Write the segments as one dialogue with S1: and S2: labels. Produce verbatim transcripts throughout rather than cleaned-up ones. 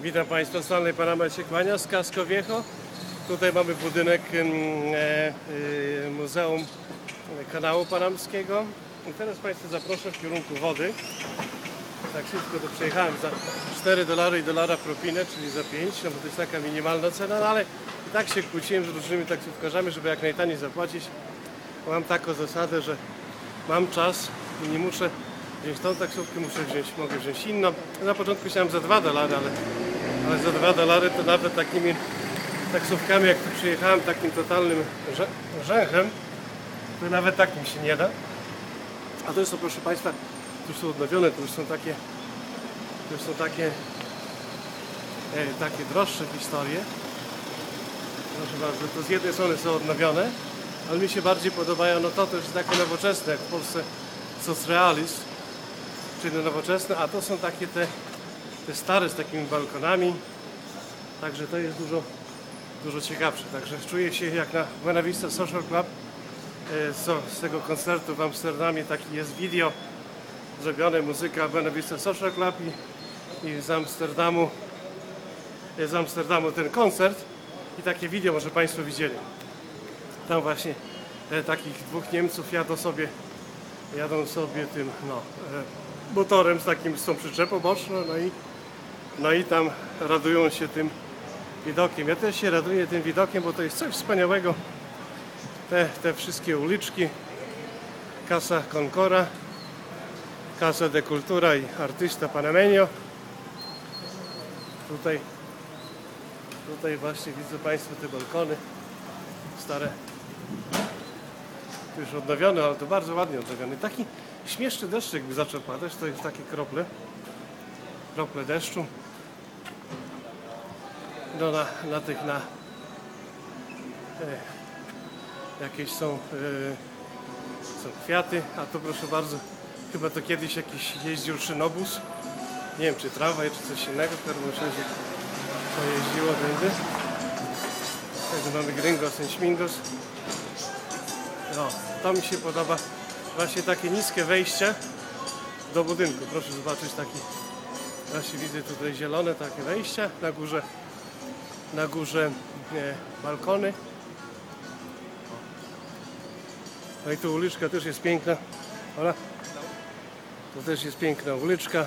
S1: Witam Państwa, Stanley Panama się kłania z Casco Viejo. Tutaj mamy budynek e, e, Muzeum Kanału Panamskiego. I teraz Państwa zaproszę w kierunku wody. Tak szybko to przejechałem za cztery dolary i dolara propinę, czyli za pięć, no bo to jest taka minimalna cena, no ale i tak się kłóciłem z różnymi taksówkarzami, żeby jak najtaniej zapłacić. Mam taką zasadę, że mam czas i nie muszę wziąć tą taksówkę, muszę wziąć, mogę wziąć inną. Na początku chciałem za dwa dolary, ale, ale za dwa dolary to nawet takimi taksówkami, jak tu przyjechałem, takim totalnym rzęchem, to nawet tak mi się nie da. A to jest to, proszę Państwa, tu już są odnowione, to już są takie, to już są takie, e, takie droższe historie. Proszę bardzo, to z jednej strony są odnowione, ale mi się bardziej podobają, no to, to jest takie nowoczesne, jak w Polsce socrealizm, czyli nowoczesne, a to są takie te, te stare z takimi balkonami, także to jest dużo, dużo ciekawsze. Także czuję się jak na Buena Vista Social Club. Z, z tego koncertu w Amsterdamie taki jest video zrobione, muzyka Buena Vista Social Club i, i z Amsterdamu z Amsterdamu ten koncert i takie video może Państwo widzieli. Tam właśnie e, takich dwóch Niemców jadą sobie jadą sobie tym no, e, motorem z takim z tą przyczepą boczną, no i, no i tam radują się tym widokiem. Ja też się raduję tym widokiem, bo to jest coś wspaniałego. Te, te wszystkie uliczki, Casa Concora, Casa de Cultura i Artista Panameño. Tutaj, tutaj właśnie widzą Państwo te balkony stare, tu już odnowione, ale to bardzo ładnie odnowione. Taki śmieszny deszczyk by zaczął padać, to jest takie krople, krople deszczu. No na, na tych na e, jakieś są, yy, są kwiaty, a to proszę bardzo, chyba to kiedyś jakiś jeździł szynobus, nie wiem czy tramwaj, czy coś innego, w każdym razie to jeździło tędy. Także mamy Gringos and Śmingos. No, to mi się podoba, właśnie takie niskie wejście do budynku. Proszę zobaczyć, taki, właśnie widzę tutaj zielone takie wejścia, na górze, na górze nie, balkony. No i tu uliczka też jest piękna. Ola. To też jest piękna uliczka.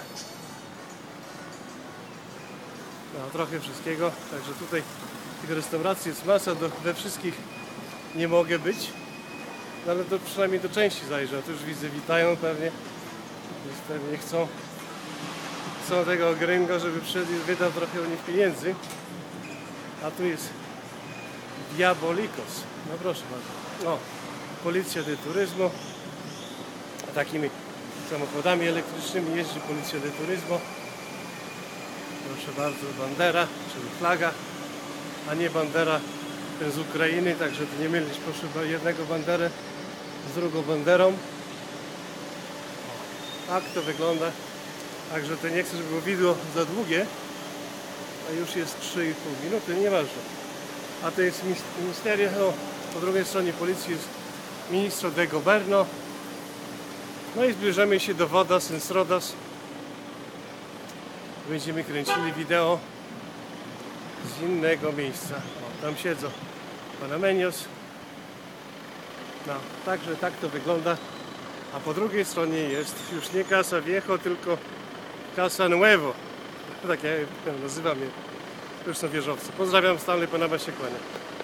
S1: No, trochę wszystkiego. Także tutaj tych restauracji jest masa. Do, we wszystkich nie mogę być. No, ale to przynajmniej do części zajrzę. Tu już widzę, witają pewnie. Już pewnie chcą, chcą tego gringo, żeby przyszedł i wydał trochę u nich pieniędzy. A tu jest Diabolicos. No proszę bardzo. O. Policja de Turismo, takimi samochodami elektrycznymi jeździ Policja de Turismo. Proszę bardzo, bandera, czyli flaga, a nie bandera ten z Ukrainy, także to nie mylić, proszę, jednego banderę z drugą banderą. Tak to wygląda, także to nie chcę, żeby było wideo za długie, a już jest trzy i pół minuty, nieważne. A to jest ministeria, no, po drugiej stronie policji jest Ministro de Governo. No i zbliżamy się do Vodas Enrodas. Będziemy kręcili wideo z innego miejsca. O, tam siedzą Panameños. No, także tak to wygląda. A po drugiej stronie jest już nie Casa Viejo, tylko Casa Nuevo. Tak ja nazywam je. To już są wieżowce. Pozdrawiam, Stanley Panama się kłania.